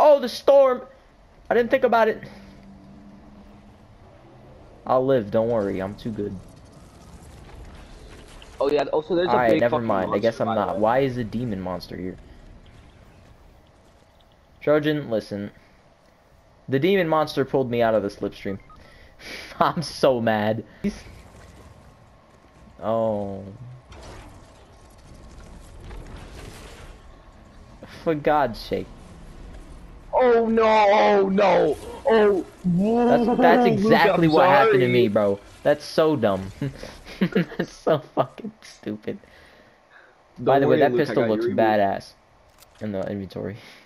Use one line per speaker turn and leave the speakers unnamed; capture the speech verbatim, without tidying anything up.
Oh, the storm! I didn't think about it. I'll live, don't worry, I'm too good.
Oh yeah, also there's
Alright,
a big
never
fucking
mind. I guess
monster,
I'm
by the
not.
way.
Why is a demon monster here? Trojan, listen. The demon monster pulled me out of the slipstream. I'm so mad. Oh. For God's sake.
Oh no, oh no, oh
That's that's exactly
I'm
what happened to
sorry.
me, bro. That's so dumb. That's so fucking stupid.
Don't
By the way,
worry,
that
Luke, I
pistol
got
looks
your reboot.
badass in the inventory.